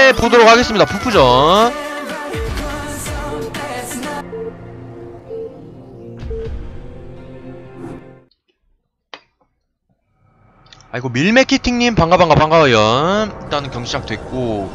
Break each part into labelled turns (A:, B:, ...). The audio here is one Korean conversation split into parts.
A: 보도록 하겠습니다. 푸푸전. 아이고 밀메키팅님 반가워요. 일단은 경기 시작됐고,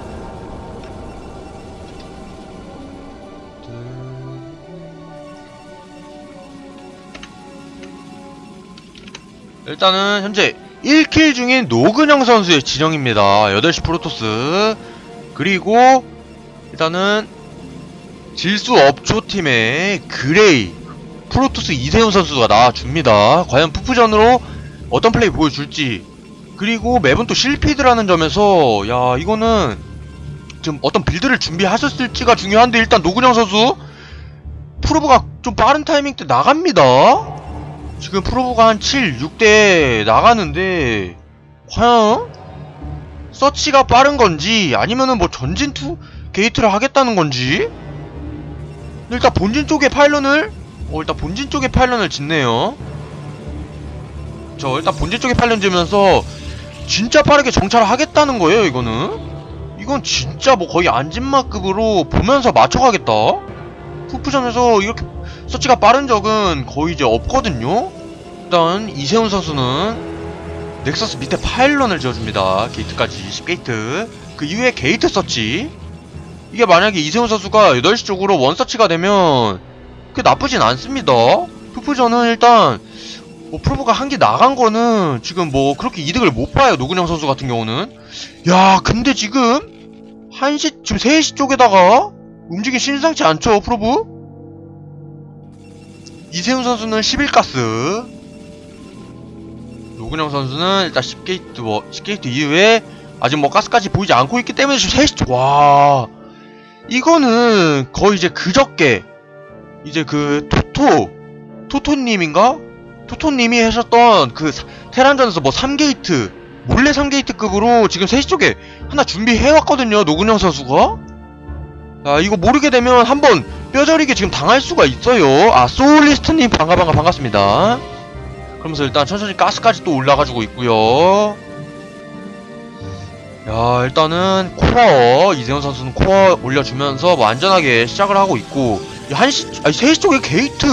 A: 일단은 현재 1킬 중인 노근영 선수의 지령입니다. 8시 프로토스. 그리고 일단은 질수 업초팀의 그레이 프로토스 이세훈 선수가 나와줍니다. 과연 푸푸전으로 어떤 플레이 보여줄지. 그리고 맵은 또 실피드라는 점에서 야 이거는 좀 어떤 빌드를 준비하셨을지가 중요한데, 일단 노근영 선수 프로브가 좀 빠른 타이밍 때 나갑니다. 지금 프로브가 한 7, 6대 나가는데 과연 서치가 빠른 건지 아니면은 뭐 전진 투 게이트를 하겠다는 건지. 일단 본진 쪽에 파일런을 짓네요. 일단 본진 쪽에 파일런 지으면서 진짜 빠르게 정찰을 하겠다는 거예요. 이건 진짜 뭐 거의 안진마급으로 보면서 맞춰가겠다. 푸푸전에서 이렇게 서치가 빠른 적은 거의 이제 없거든요. 일단 이세훈 선수는 넥서스 밑에 파일런을 지어줍니다. 게이트까지 10게이트. 그 이후에 게이트 서치. 이게 만약에 이세훈 선수가 8시 쪽으로 원서치가 되면 그게 나쁘진 않습니다. 푸푸전은 일단 뭐 프로브가 한 개 나간 거는 지금 뭐 그렇게 이득을 못 봐요. 노근영 선수 같은 경우는. 야 근데 지금 1시 지금 3시 쪽에다가 움직임 심상치 않죠 프로브. 이세훈 선수는 11가스, 노근영 선수는 일단 10게이트 이후에 아직 뭐 가스까지 보이지 않고 있기 때문에 지금 3시. 와 이거는 거의 이제 그저께 이제 그 토토님인가? 토토님이 하셨던 그 테란전에서 뭐 3게이트 몰래 3게이트급으로 지금 3시 쪽에 하나 준비해왔거든요 노근영 선수가. 아 이거 모르게 되면 한번 뼈저리게 지금 당할 수가 있어요. 아 소울리스트님 반갑습니다. 그러면서 일단 천천히 가스까지 또 올라가지고 있고요. 야 일단은 코어 이세훈 선수는 코어 올려주면서 뭐 안전하게 시작을 하고 있고, 3시 쪽에 게이트?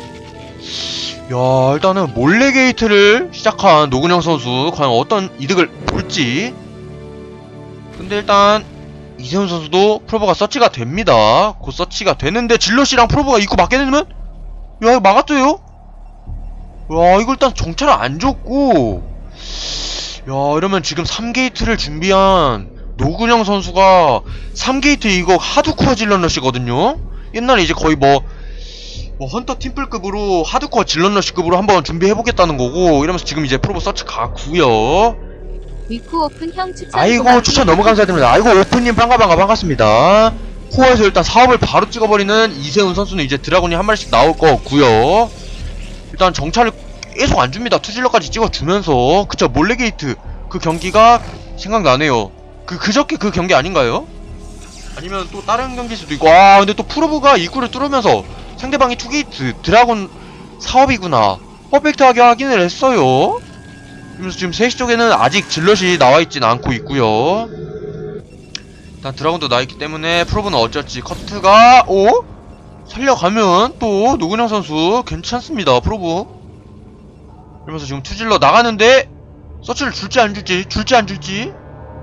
A: 야 일단은 몰래 게이트를 시작한 노근영 선수 과연 어떤 이득을 볼지. 근데 일단 이세훈 선수도 프로브가 서치가 됩니다. 곧 서치가 되는데 질럿이랑 프로브가 입구 막게 되면 야 이거 막았어요? 와 이거 일단 정찰을 안 줬고, 야 이러면 지금 3게이트를 준비한 노근영 선수가 3게이트 이거 하드코어 질럿러시거든요. 옛날에 이제 거의 뭐 헌터 팀플급으로 하드코어 질럿러시급으로 한번 준비해보겠다는 거고, 이러면서 지금 이제 프로브 서치 가구요.
B: 위쿠 오픈 형 추천.
A: 아이고 추천 너무 감사드립니다. 아이고 오픈님 반갑습니다. 코어에서 일단 사업을 바로 찍어버리는 이세훈 선수는 이제 드라곤이 한 마리씩 나올 거고요. 일단 정찰을 계속 안 줍니다. 투질러까지 찍어주면서. 그쵸 몰래 게이트 그 경기가 생각나네요. 그저께 그 경기 아닌가요? 아니면 또 다른 경기일 수도 있고. 아 근데 또 프로브가 입구를 뚫으면서 상대방이 투게이트 드라곤 사업이구나 퍼펙트하게 확인을 했어요. 그러면서 지금 3시 쪽에는 아직 질럿이 나와있진 않고 있고요. 일단 드라곤도 나와있기 때문에 프로브는 어쩔지. 커트가 살려가면 또 노근영 선수 괜찮습니다 프로브. 그러면서 지금 투질러 나가는데 서치를 줄지 안 줄지.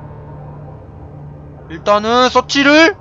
A: 일단은 서치를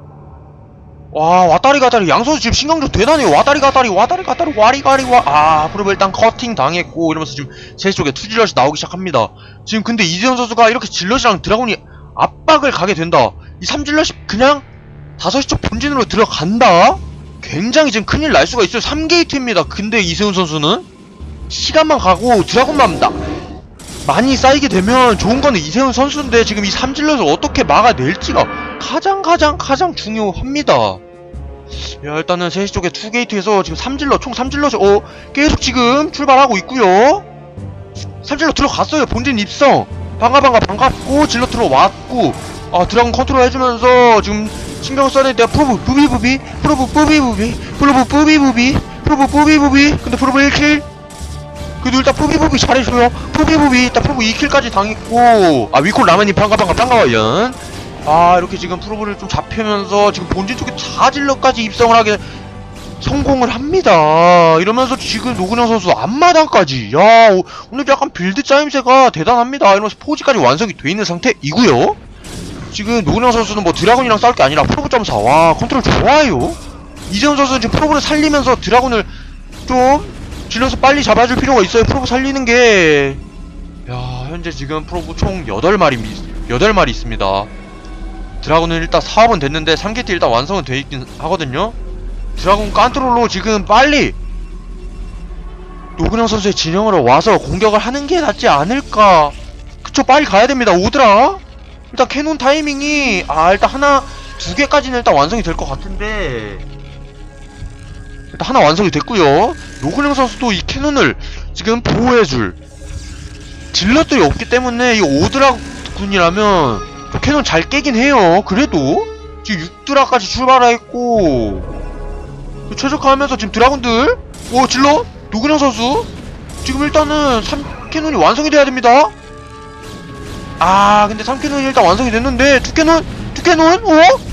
A: 왔다리 가다리 양선수 지금 신경전 대단해요. 왔다리 가다리 와리가리 프로브 일단 커팅 당했고, 이러면서 지금 3시 쪽에 투질럿이 나오기 시작합니다. 지금 근데 이세훈 선수가 이렇게 질럿이랑 드라곤이 압박을 가게 된다. 이 3질럿이 그냥 5시 쪽 본진으로 들어간다? 굉장히 지금 큰일 날 수가 있어요. 3게이트입니다. 근데 이세훈 선수는 시간만 가고 드라곤만 많이 쌓이게 되면 좋은 거는 이세훈 선수인데, 지금 이 3질럿을 어떻게 막아낼지가 가장 중요합니다. 야 일단은 3시 쪽에 2게이트에서 지금 총 3질럿이 계속 지금 출발하고 있고요. 3질럿 들어갔어요. 본진 입성 반갑고 질럿 들어왔고, 드라곤 컨트롤 해주면서 지금 신경 써야 돼. 프로브 뿌비부비 근데 프로브 1킬. 그래도 일단 뿌비부비 잘해줘요. 뿌비부비 일단 프로브 2킬까지 당했고, 위콜 라면님 반가워요. 이렇게 지금 프로브를 좀 잡히면서 지금 본진 쪽에 4질러까지 입성을 하게 성공을 합니다. 이러면서 지금 노근영 선수 앞마당까지, 야, 오늘 약간 빌드 짜임새가 대단합니다. 이러면서 포지까지 완성이 돼 있는 상태이고요. 지금 노근영 선수는 뭐 드라곤이랑 싸울 게 아니라 프로브 점사, 와, 컨트롤 좋아요. 이재훈 선수는 지금 프로브를 살리면서 드라곤을 좀 질러서 빨리 잡아줄 필요가 있어요. 프로브 살리는 게. 야, 현재 지금 프로브 총 8마리 있습니다. 드라곤은 일단 사업은 됐는데 3게이트 일단 완성은 돼 있긴 하거든요. 드라곤 컨트롤로 지금 빨리 노근영 선수의 진영으로 와서 공격을 하는 게 낫지 않을까. 그쵸, 빨리 가야 됩니다. 오드라. 일단 캐논 타이밍이 일단 하나, 2개까지는 일단 완성이 될 것 같은데, 일단 하나 완성이 됐고요. 노근영 선수도 이 캐논을 지금 보호해줄 질럿들이 없기 때문에 이 오드라 군이라면 캐논 잘 깨긴 해요. 그래도 지금 6드라까지 출발했고 최적화하면서 지금 드라군들, 오, 질러 노근영 선수 지금 일단은 3캐논이 완성이 돼야 됩니다. 근데 3캐논이 일단 완성이 됐는데 2캐논?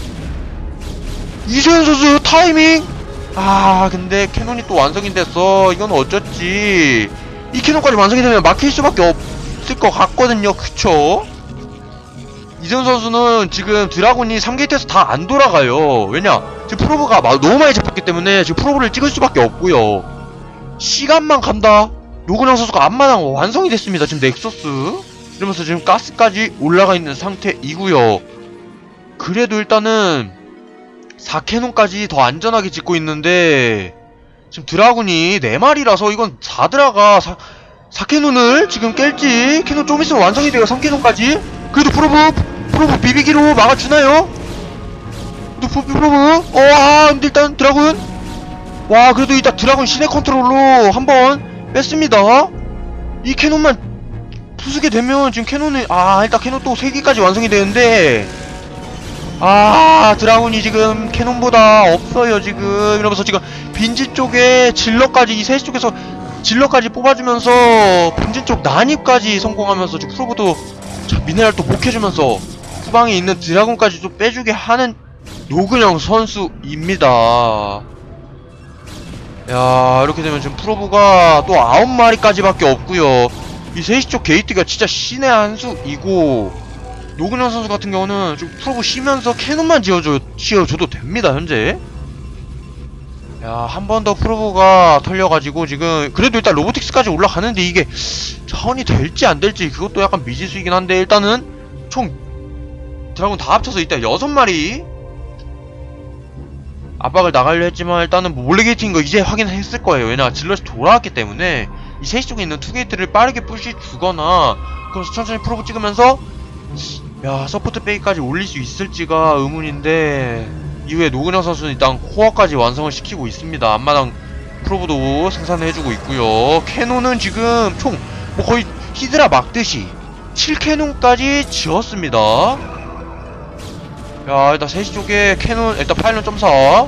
A: 이재현 선수 타이밍. 근데 캐논이 또 완성이 됐어. 이건 어쩌지. 이 캐논까지 완성이 되면 막힐 수밖에 없을 것 같거든요. 그쵸? 이재훈 선수는 지금 드라곤이 3게이트에서 다 안 돌아가요. 왜냐? 지금 프로브가 너무 많이 잡혔기 때문에 지금 프로브를 찍을 수밖에 없고요. 시간만 간다. 노근영 선수가 앞마당 완성이 됐습니다. 지금 넥서스 이러면서 지금 가스까지 올라가 있는 상태이고요. 그래도 일단은 4캐논까지 더 안전하게 짓고 있는데 지금 드라군이 4마리라서 이건 4드라가 4캐논을 지금 깰지. 캐논 좀 있으면 완성이 돼요. 3캐논까지. 그래도 프로브 비비기로 막아주나요? 프로브 근데 일단 드라군, 와, 그래도 일단 드라군 신의 컨트롤로 한번 뺐습니다. 이 캐논만 부수게 되면 지금 캐논은 일단 캐논 또 3개까지 완성이 되는데 드라군이 지금 캐논보다 없어요. 지금 이러면서 지금 빈지 쪽에 질러까지, 이 3시 쪽에서 질러까지 뽑아주면서 본진 쪽 난입까지 성공하면서 지금 프로브도 미네랄 또 복해주면서 후방에 있는 드라군까지 좀 빼주게 하는 노근영 선수입니다. 야, 이렇게 되면 지금 프로브가 또 9마리까지밖에 없고요. 이 3시 쪽 게이트가 진짜 신의 한 수이고, 노근영 선수 같은 경우는 좀 프로브 쉬면서 캐논만 지어줘도 됩니다. 현재. 야, 한 번 더 프로브가 털려가지고 지금 그래도 일단 로보틱스까지 올라가는데 이게 차원이 될지 안 될지 그것도 약간 미지수이긴 한데, 일단은 총 드라군 다 합쳐서 일단 6마리 압박을 나가려 했지만 일단은 몰래 게이트인 거 이제 확인했을 거예요. 왜냐, 질럿이 돌아왔기 때문에 이 3시 쪽에 있는 투게이트를 빠르게 푸시 주거나 그러면서 천천히 프로브 찍으면서 서포트 베이까지 올릴 수 있을지가 의문인데, 이후에 노근영 선수는 일단 코어까지 완성을 시키고 있습니다. 앞마당 프로브도 생산을 해주고 있고요. 캐논은 지금 총 거의 히드라 막듯이 7캐논까지 지었습니다. 일단 3시 쪽에 캐논 일단 파일럿 점사,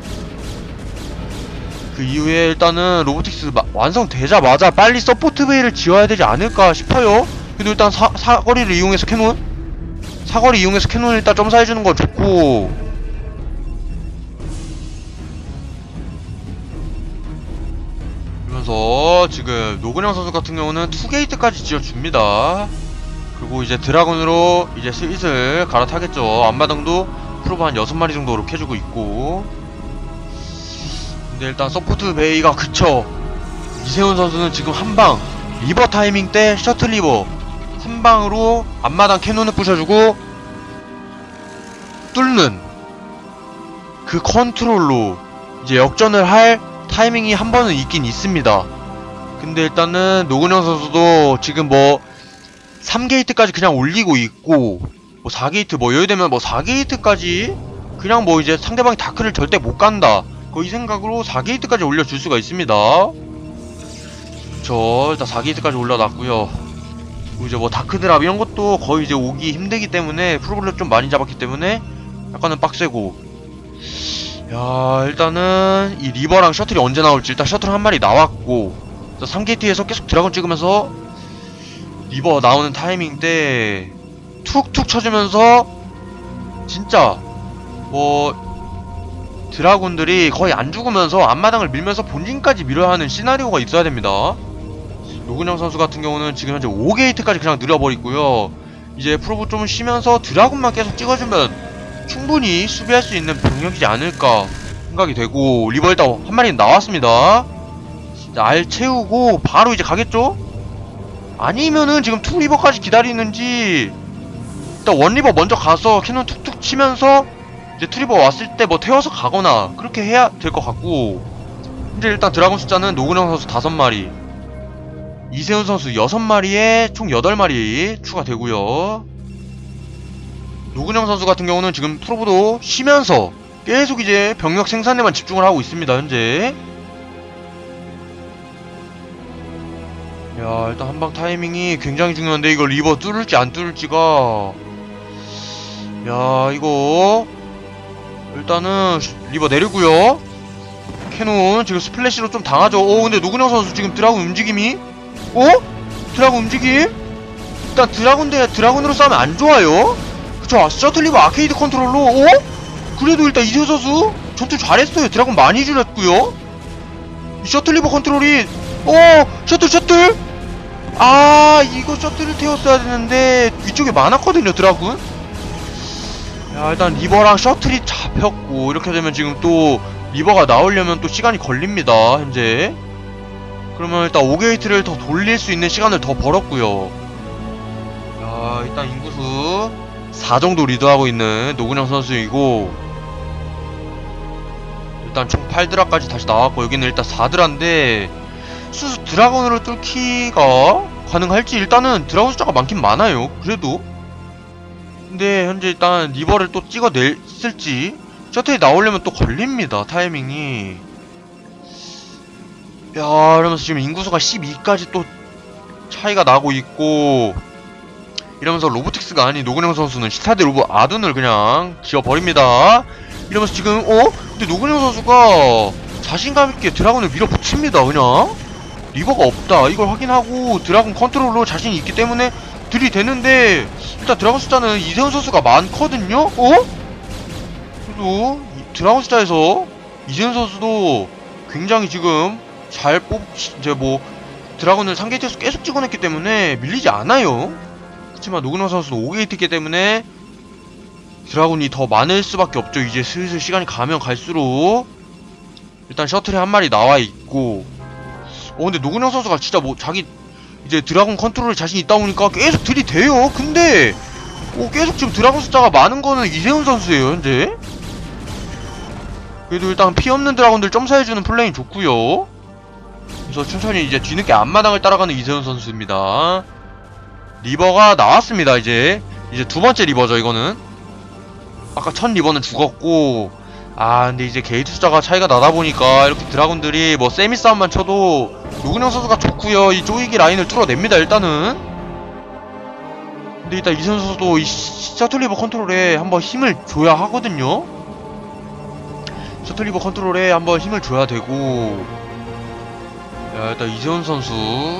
A: 그 이후에 일단은 로보틱스 완성되자마자 빨리 서포트 베이를 지어야 되지 않을까 싶어요. 그래도 일단 사거리를 이용해서 사거리 이용해서 캐논을 일단 점사해주는 거 좋고, 그러면서 지금 노근영 선수 같은 경우는 투게이트까지 지어줍니다. 그리고 이제 드라곤으로 이제 슬슬 갈아타겠죠. 앞마당도 프로브 한 6마리 정도 이렇게 해주고 있고, 근데 일단 서포트 베이가 그쵸. 이세훈 선수는 지금 한방 리버 타이밍 때 셔틀 리버 한방으로 앞마당 캐논을 부셔주고 뚫는 그 컨트롤로 이제 역전을 할 타이밍이 한 번은 있긴 있습니다. 근데 일단은 노근영 선수도 지금 3게이트까지 그냥 올리고 있고, 4게이트 예를 들면 4게이트까지 그냥 이제 상대방이 다크를 절대 못 간다, 이 생각으로 4게이트까지 올려줄 수가 있습니다. 일단 4게이트까지 올려놨고요. 이제 다크드랍 이런 것도 거의 이제 오기 힘들기 때문에 프로브를 좀 많이 잡았기 때문에 약간은 빡세고, 일단은 이 리버랑 셔틀이 언제 나올지, 일단 셔틀 한 마리 나왔고, 3게이트에서 계속 드라곤 찍으면서 리버 나오는 타이밍 때 툭툭 쳐주면서 진짜 뭐 드라군들이 거의 안 죽으면서 앞마당을 밀면서 본진까지 밀어야 하는 시나리오가 있어야 됩니다. 노근영 선수 같은 경우는 지금 현재 5게이트까지 그냥 늘려버리고요. 이제 프로브 좀 쉬면서 드라군만 계속 찍어주면 충분히 수비할 수 있는 병력이지 않을까 생각이 되고, 리버 일단 한 마리는 나왔습니다. 자, 알 채우고 바로 이제 가겠죠? 아니면은 지금 투 리버까지 기다리는지, 일단 원 리버 먼저 가서 캐논 툭툭 치면서 이제 투 리버 왔을 때 뭐 태워서 가거나 그렇게 해야 될 것 같고, 현재 일단 드라군 숫자는 노근영 선수 5마리, 이세훈 선수 6마리에 총 8마리 추가되고요. 노근영 선수 같은 경우는 지금 프로브도 쉬면서 계속 이제 병력 생산에만 집중을 하고 있습니다, 현재. 야, 일단 한방 타이밍이 굉장히 중요한데, 이거 리버 뚫을지 안 뚫을지가. 야, 이거 일단은 리버 내리고요. 캐논 지금 스플래시로 좀 당하죠. 근데 노근영 선수 지금 드라군 움직임이, 드라군 움직임? 일단 드라군 대 드라군으로 싸우면 안 좋아요. 그쵸? 셔틀리버 아케이드 컨트롤로, 그래도 일단 이세호 선수 전투 잘했어요. 드라군 많이 줄였고요. 이 셔틀리버 컨트롤이, 셔틀! 이거 셔틀을 태웠어야 되는데 위쪽에 많았거든요, 드라군. 야, 일단 리버랑 셔틀이 잡혔고, 이렇게 되면 지금 또 리버가 나오려면 또 시간이 걸립니다, 현재. 그러면 일단 5게이트를 더 돌릴 수 있는 시간을 더 벌었고요. 야, 일단 인구수 4 정도 리드하고 있는 노근영 선수이고, 일단 총 8드라까지 다시 나왔고, 여기는 일단 4드라인데 수수 드라곤으로 뚫기가 가능할지. 일단은 드라곤 숫자가 많긴 많아요, 그래도. 근데 현재 일단 리버를 또 찍어냈을지, 셔틀이 나오려면 또 걸립니다, 타이밍이. 야, 이러면서 지금 인구수가 12까지 또 차이가 나고 있고, 이러면서 로보틱스가 아닌 노근영 선수는 시타드 로보 아둔을 그냥 지어버립니다. 이러면서 지금 근데 노근영 선수가 자신감있게 드라군을 밀어붙입니다. 그냥 리버가 없다 이걸 확인하고 드라군 컨트롤로 자신이 있기 때문에 들이대는데, 일단 드라군 숫자는 이세훈 선수가 많거든요? 그래도 드라군 숫자에서 이세훈 선수도 굉장히 지금 잘 이제 뭐 드라군을 상게이트에서 계속 찍어냈기 때문에 밀리지 않아요. 그렇지만 노근영 선수는 5게이트이기 때문에 드라군이 더 많을 수밖에 없죠. 이제 슬슬 시간이 가면 갈수록. 일단 셔틀이 한 마리 나와있고, 근데 노근영 선수가 진짜 뭐 자기 이제 드라군 컨트롤에 자신 있다 보니까 계속 들이대요. 근데 계속 지금 드라군 숫자가 많은 거는 이세훈 선수예요, 현재. 그래도 일단 피 없는 드라군들 점사해주는 플레이는 좋고요. 그래서 천천히 이제 뒤늦게 앞마당을 따라가는 이세훈 선수입니다. 리버가 나왔습니다. 이제 두 번째 리버죠, 이거는. 아까 첫 리버는 죽었고, 근데 이제 게이트 숫자가 차이가 나다 보니까 이렇게 드라군들이 뭐 세미 싸움만 쳐도 노근영 선수가 좋고요. 이 쪼이기 라인을 뚫어냅니다, 일단은. 근데 일단 이세훈 선수도 이 셔틀리버 컨트롤에 한번 힘을 줘야 하거든요. 셔틀리버 컨트롤에 한번 힘을 줘야 되고. 야, 일단 이세훈 선수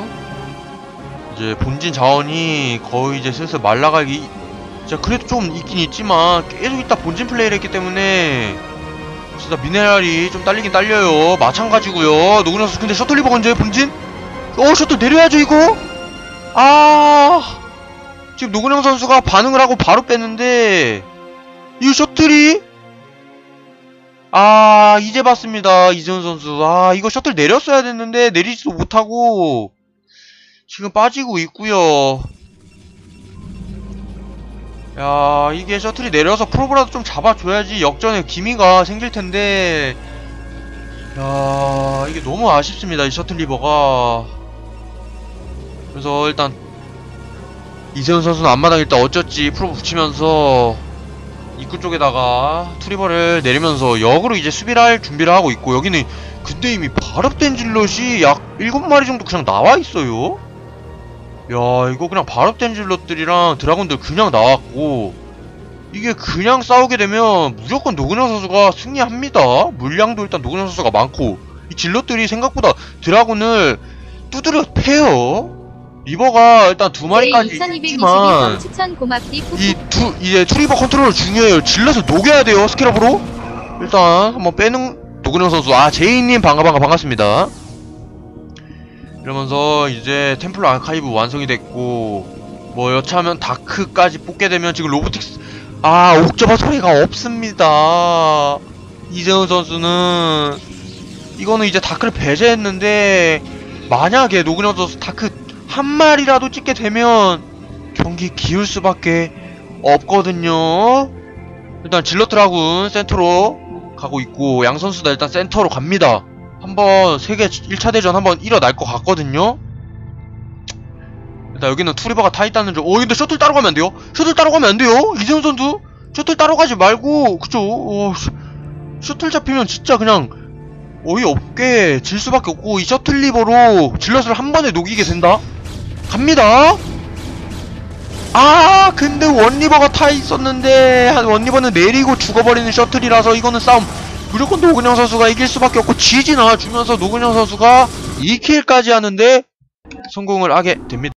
A: 이제 본진 자원이 거의 이제 슬슬 말라가기, 진짜 그래도 좀 있긴 있지만 계속 있다 본진 플레이를 했기 때문에 진짜 미네랄이 좀 딸리긴 딸려요. 마찬가지고요. 노근영 선수 근데 셔틀리버 언제 본진? 셔틀 내려야죠, 이거? 지금 노근영 선수가 반응을 하고 바로 뺐는데 이 셔틀이, 이제 봤습니다, 이세훈 선수. 이거 셔틀 내렸어야 됐는데 내리지도 못하고 지금 빠지고 있고요. 야, 이게 셔틀이 내려서 프로브라도 좀 잡아줘야지 역전에 기미가 생길텐데, 야, 이게 너무 아쉽습니다, 이 셔틀 리버가. 그래서 일단 이세훈 선수는 앞마당 일단 어쩌지 프로브 붙이면서 입구 쪽에다가 투리버를 내리면서 역으로 이제 수비를 할 준비를 하고 있고, 여기는 근데 이미 발업된 질럿이 약 7마리 정도 그냥 나와있어요. 야, 이거 그냥 발업된 질럿들이랑 드라군들 그냥 나왔고, 이게 그냥 싸우게 되면 무조건 노근영 선수가 승리합니다. 물량도 일단 노근영 선수가 많고, 이 질럿들이 생각보다 드라군을 두드려 패요. 리버가 일단 두
B: 네,
A: 마리까지
B: 2222
A: 있지만
B: 추천 고맙디 푸푸.
A: 이제 투리버 컨트롤 중요해요. 질럿을 녹여야 돼요. 스킬업으로. 일단 한번 빼는 노근영 선수. 아, 제이님 반갑습니다. 이러면서 이제 템플러 아카이브 완성이 됐고, 뭐 여차하면 다크까지 뽑게 되면 지금 로보틱스 옥저버 소리가 없습니다. 이재훈 선수는 이거는 이제 다크를 배제했는데, 만약에 노근영 선수 다크 한 마리라도 찍게 되면 경기 기울 수밖에 없거든요. 일단 질럿 드라군 센터로 가고 있고, 양 선수 다 일단 센터로 갑니다. 한번 세계 1차 대전 한번 일어날 것 같거든요. 일단 여기는 투리버가 타 있다는 점. 근데 셔틀 따로 가면 안 돼요? 셔틀 따로 가면 안 돼요? 이재훈 선수 셔틀 따로 가지 말고, 그쵸? 셔틀 잡히면 진짜 그냥 어이없게 질 수밖에 없고, 이 셔틀 리버로 질럿을 한 번에 녹이게 된다? 갑니다. 근데 원리버가 타 있었는데 원리버는 내리고 죽어버리는 셔틀이라서 이거는 싸움 무조건 노근영 선수가 이길 수밖에 없고, 지지 나와주면서 노근영 선수가 2킬까지 하는데 성공을 하게 됩니다.